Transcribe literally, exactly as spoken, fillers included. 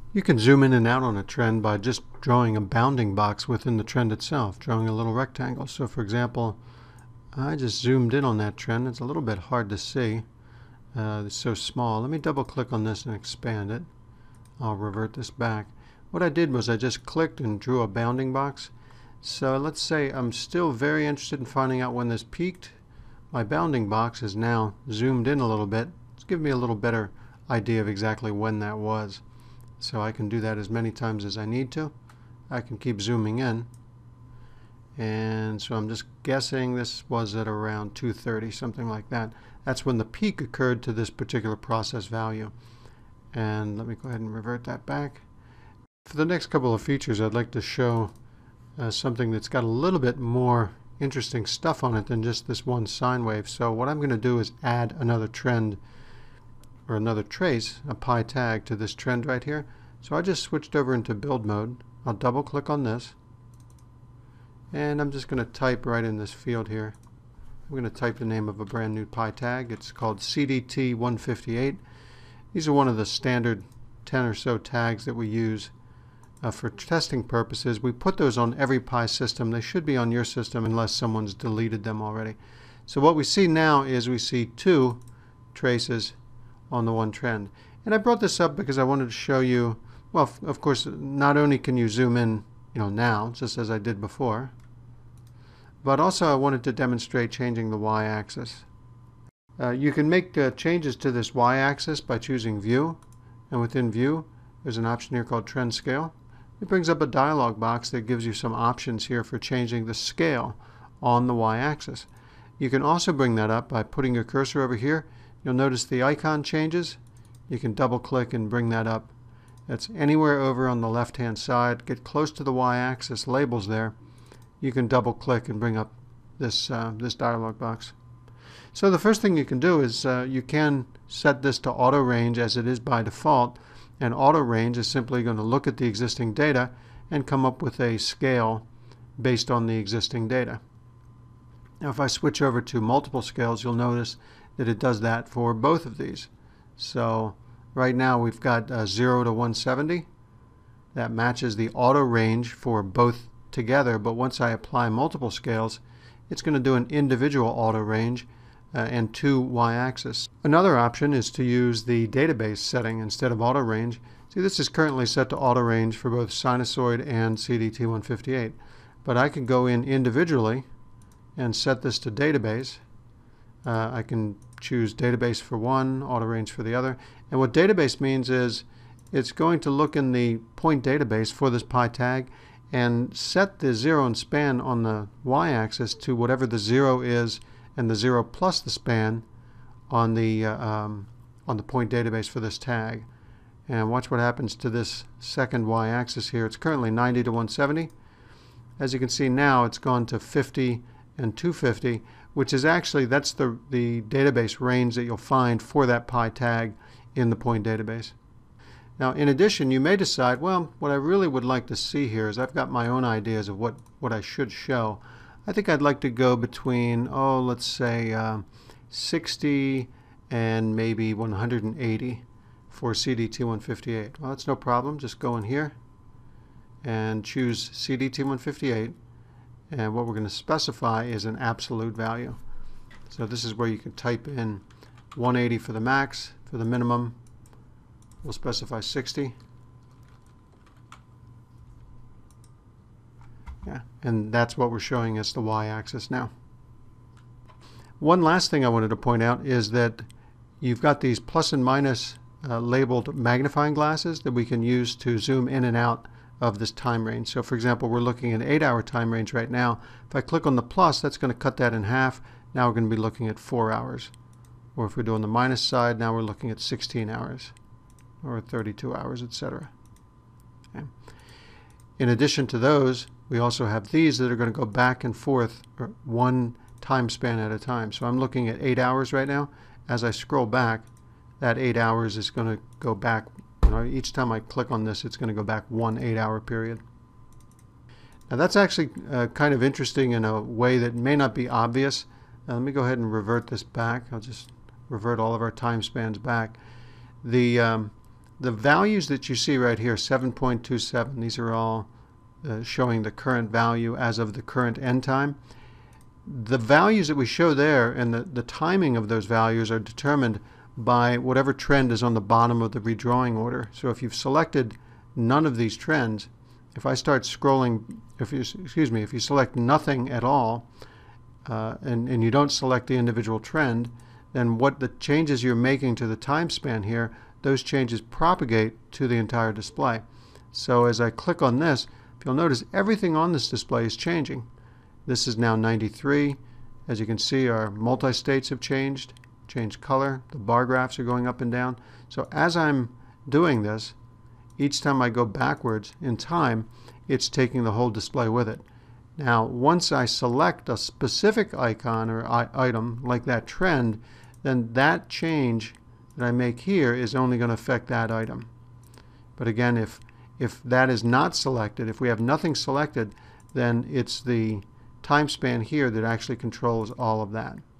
You can zoom in and out on a trend by just drawing a bounding box within the trend itself, drawing a little rectangle. So for example, I just zoomed in on that trend. It's a little bit hard to see. Uh, it's so small. Let me double click on this and expand it. I'll revert this back. What I did was I just clicked and drew a bounding box. So let's say I'm still very interested in finding out when this peaked. My bounding box is now zoomed in a little bit. It's giving me a little better idea of exactly when that was. So I can do that as many times as I need to. I can keep zooming in. And so I'm just guessing this was at around two thirty, something like that. That's when the peak occurred to this particular process value. And let me go ahead and revert that back. For the next couple of features, I'd like to show uh, something that's got a little bit more interesting stuff on it than just this one sine wave. So what I'm going to do is add another trend or another trace, a pi tag, to this trend right here. So I just switched over into build mode. I'll double click on this. And I'm just going to type right in this field here. I'm going to type the name of a brand new pi tag. It's called C D T one fifty-eight. These are one of the standard ten or so tags that we use uh, for testing purposes. We put those on every Pi system. They should be on your system unless someone's deleted them already. So what we see now is we see two traces on the one trend. And I brought this up because I wanted to show you, well, of course, not only can you zoom in, you know, now, just as I did before, but also I wanted to demonstrate changing the y-axis. Uh, you can make uh, changes to this y-axis by choosing View, and within View there's an option here called Trend Scale. It brings up a dialog box that gives you some options here for changing the scale on the y-axis. You can also bring that up by putting your cursor over here. You'll notice the icon changes. You can double click and bring that up. That's anywhere over on the left hand side. Get close to the y-axis labels there. You can double click and bring up this, uh, this dialog box. So the first thing you can do is uh, you can set this to auto range as it is by default, and auto range is simply going to look at the existing data and come up with a scale based on the existing data. Now if I switch over to multiple scales, you'll notice that it does that for both of these. So right now we've got uh, zero to one seventy. That matches the auto range for both together, but once I apply multiple scales, it's going to do an individual auto range uh, and two y-axis. Another option is to use the database setting instead of auto range. See, this is currently set to auto range for both sinusoid and C D T one fifty-eight, but I can go in individually and set this to database. Uh, I can choose database for one, auto range for the other, and what database means is it's going to look in the point database for this pi tag and set the zero and span on the y-axis to whatever the zero is and the zero plus the span on the uh, um, on the point database for this tag. And watch what happens to this second y-axis here. It's currently ninety to one seventy. As you can see now, it's gone to fifty and two fifty, which is actually, that's the, the database range that you'll find for that pi tag in the point database. Now in addition, you may decide, well, what I really would like to see here is I've got my own ideas of what, what I should show. I think I'd like to go between, oh, let's say uh, sixty and maybe one hundred eighty for C D T one fifty-eight. Well, that's no problem. Just go in here and choose C D T one fifty-eight. And what we're going to specify is an absolute value. So this is where you can type in one eighty for the max. For the minimum, we'll specify sixty. Yeah, and that's what we're showing as the y-axis now. One last thing I wanted to point out is that you've got these plus and minus uh, labeled magnifying glasses that we can use to zoom in and out of this time range. So for example, we're looking at an eight hour time range right now. If I click on the plus, that's going to cut that in half. Now we're going to be looking at four hours. Or if we're doing the minus side, now we're looking at sixteen hours or thirty-two hours, et cetera. Okay. In addition to those, we also have these that are going to go back and forth one time span at a time. So I'm looking at eight hours right now. As I scroll back, that eight hours is going to go back. You know, each time I click on this, it's going to go back one eight hour period. Now that's actually uh, kind of interesting in a way that may not be obvious. Uh, let me go ahead and revert this back. I'll just revert all of our time spans back. The, um, the values that you see right here, seven point two seven, these are all uh, showing the current value as of the current end time. The values that we show there and the, the timing of those values are determined by whatever trend is on the bottom of the redrawing order. So if you've selected none of these trends, if I start scrolling, if you, excuse me, if you select nothing at all, uh, and, and you don't select the individual trend, then what the changes you're making to the time span here, those changes propagate to the entire display. So as I click on this, if you'll notice, everything on this display is changing. This is now ninety-three. As you can see, our multi-states have changed, changed color. The bar graphs are going up and down. So as I'm doing this, each time I go backwards in time, it's taking the whole display with it. Now, once I select a specific icon or item, like that trend, then that change that I make here is only going to affect that item. But again, if, if that is not selected, if we have nothing selected, then it's the time span here that actually controls all of that.